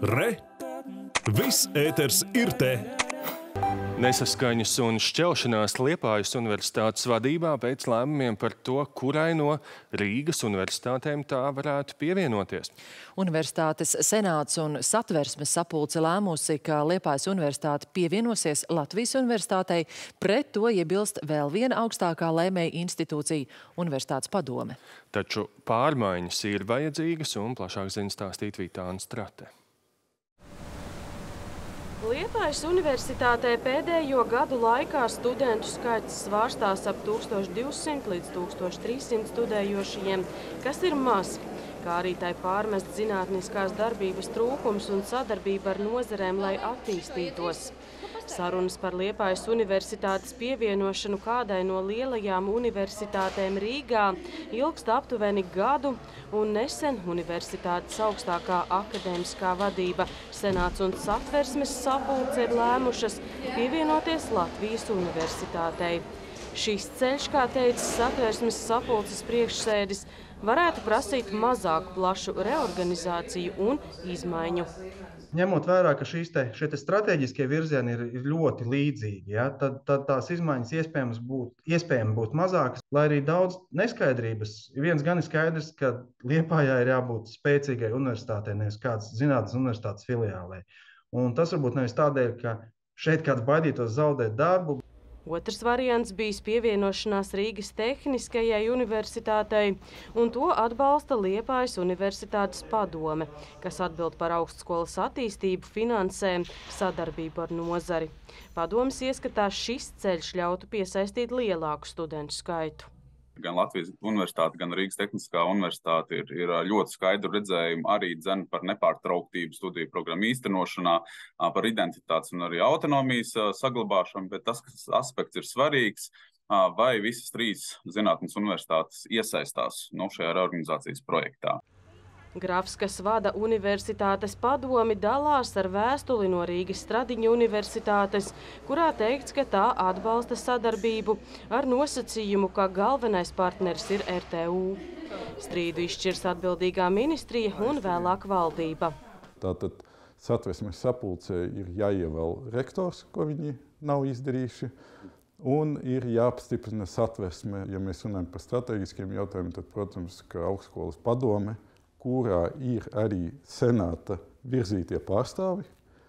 Re! Viss ēters ir te! Nesaskaņas un šķelšanās Liepājas universitātes vadībā pēc lēmumiem par to, kurai no Rīgas universitātēm tā varētu pievienoties. Universitātes senāts un satversmes sapulce lēmusi, ka Liepājas universitāte pievienosies Latvijas universitātei. Pret to iebilst vēl viena augstākā lēmēja institūcija – Universitātes padome. Taču pārmaiņas ir vajadzīgas un plašāk zina stāstīt Vitāna Strate. Liepājas universitātē pēdējo gadu laikā studentu skaits svārstās ap 1200 līdz 1300 studējošajiem, kas ir maz, kā arī tai pārmest zinātniskās darbības trūkums un sadarbība ar nozarēm, lai attīstītos. Sarunas par Liepājas universitātes pievienošanu kādai no lielajām universitātēm Rīgā ilgst aptuveni gadu, un nesen universitātes augstākā akadēmiskā vadība, senāts un satversmes sapulce ir lēmušas pievienoties Latvijas universitātei. Šis ceļš, kā teica satversmes sapulces priekšsēdis, varētu prasīt mazāku plašu reorganizāciju un izmaiņu. Ņemot vērā, ka šie strateģiskie virzieni ir ļoti līdzīgi, ja, tad tās izmaiņas iespējams būt mazākas, lai arī daudz neskaidrības. Viens gan ir skaidrs, ka Liepājā ir jābūt spēcīgai universitātei, nevis kādas zinātnes universitātes filiālei. Un tas varbūt nevis tādēļ, ka šeit kāds baidītos zaudēt darbu. Otrs variants bijis pievienošanās Rīgas Tehniskajai universitātei, un to atbalsta Liepājas universitātes padome, kas atbild par augstskolas attīstību, finansēm, sadarbību ar nozari. Padomes ieskatā šis ceļš ļautu piesaistīt lielāku studentu skaitu. Gan Latvijas universitāte, gan Rīgas Tehniskā universitāte ir ļoti skaidru redzējumu arī dzen par nepārtrauktību studiju programmu īstenošanā, par identitātes un arī autonomijas saglabāšanu, bet tas aspekts ir svarīgs, vai visas trīs zinātnes universitātes iesaistās šajā reorganizācijas projektā. Grafs, kas vada universitātes padomi, dalās ar vēstuli no Rīgas Stradiņa universitātes, kurā teikts, ka tā atbalsta sadarbību ar nosacījumu, ka galvenais partneris ir RTU. Strīdu izšķirs atbildīgā ministrija un vēlāk valdība. Tātad satversmes sapulcē ir jāievēl rektors, ko viņi nav izdarījuši, un ir jāapstiprina satversme. Ja mēs runājam par strateģiskiem jautājumiem, tad, protams, ka augstskolas padome, kurā ir arī senāta virzītie pārstāvi,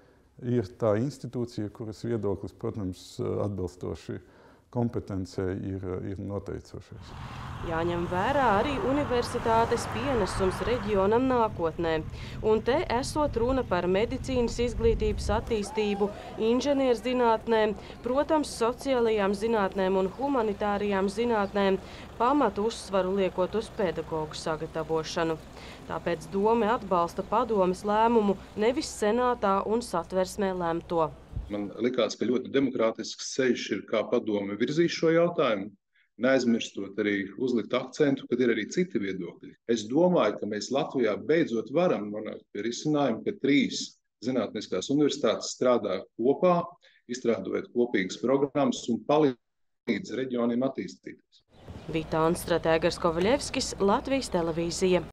ir tā institūcija, kuras viedoklis, protams, atbilstoši kompetencei ir noteicošais. Jāņem vērā arī universitātes pienesums reģionam nākotnē. Un te esot runa par medicīnas izglītības attīstību, inženierzinātnēm, protams, sociālajām zinātnēm un humanitārijām zinātnēm, pamatu uzsvaru liekot uz pedagogu sagatavošanu. Tāpēc dome atbalsta padomes lēmumu, nevis senātā un satversmē lemto. Man likās, ka ļoti demokrātisks ceļš ir, kā padome virzīs šo jautājumu, neaizmirstot arī uzlikt akcentu, kad ir arī citi viedokļi. Es domāju, ka mēs Latvijā beidzot varam nonākt pie risinājuma, ka trīs zinātniskās universitātes strādā kopā, izstrādājot kopīgas programmas un palīdz reģioniem attīstīties. Vitāna Strate, Egars Kovaļevskis, Latvijas televīzija.